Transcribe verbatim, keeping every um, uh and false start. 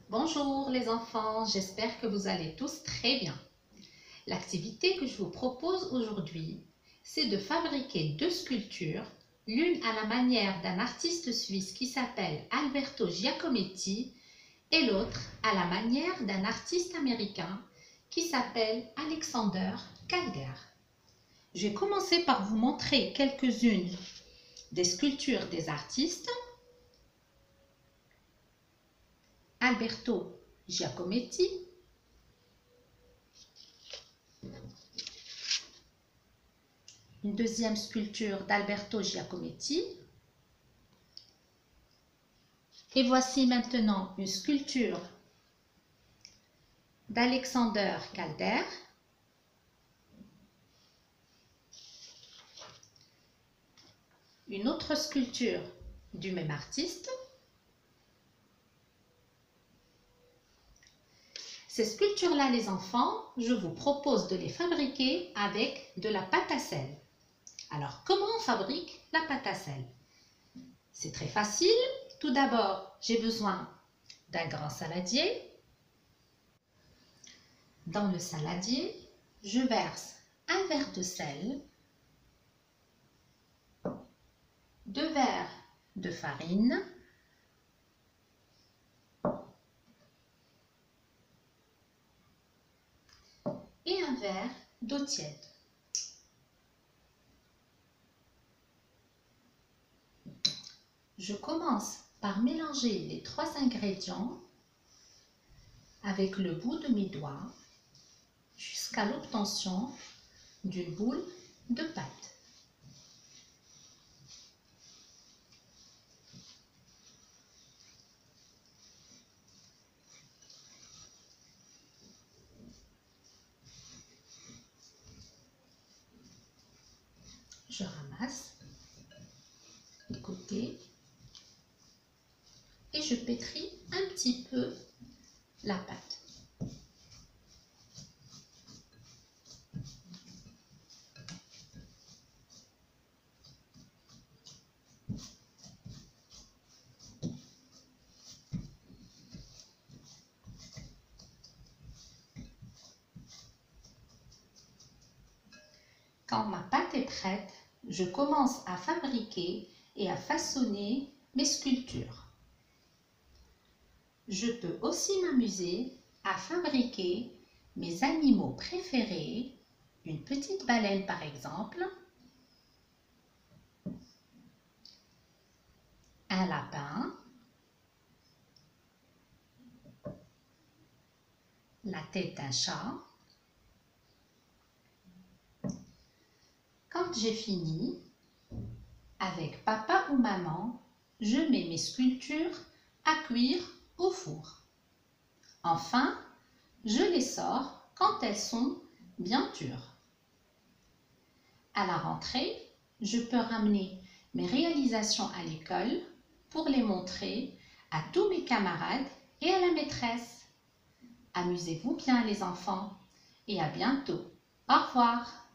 Bonjour les enfants, j'espère que vous allez tous très bien. L'activité que je vous propose aujourd'hui, c'est de fabriquer deux sculptures, l'une à la manière d'un artiste suisse qui s'appelle Alberto Giacometti et l'autre à la manière d'un artiste américain qui s'appelle Alexander Calder. Je vais commencer par vous montrer quelques-unes des sculptures des artistes. Alberto Giacometti, une deuxième sculpture d'Alberto Giacometti, et voici maintenant une sculpture d'Alexander Calder, une autre sculpture du même artiste. Ces sculptures-là, les enfants, je vous propose de les fabriquer avec de la pâte à sel. Alors, comment on fabrique la pâte à sel? C'est très facile. Tout d'abord, j'ai besoin d'un grand saladier. Dans le saladier, je verse un verre de sel, deux verres de farine, et un verre d'eau tiède. Je commence par mélanger les trois ingrédients avec le bout de mes doigts jusqu'à l'obtention d'une boule de pâte. Je ramasse les côtés et je pétris un petit peu la pâte. Quand ma pâte est prête, je commence à fabriquer et à façonner mes sculptures. Je peux aussi m'amuser à fabriquer mes animaux préférés, une petite baleine par exemple, un lapin, la tête d'un chat. Quand j'ai fini, avec papa ou maman, je mets mes sculptures à cuire au four. Enfin, je les sors quand elles sont bien dures. À la rentrée, je peux ramener mes réalisations à l'école pour les montrer à tous mes camarades et à la maîtresse. Amusez-vous bien les enfants et à bientôt. Au revoir.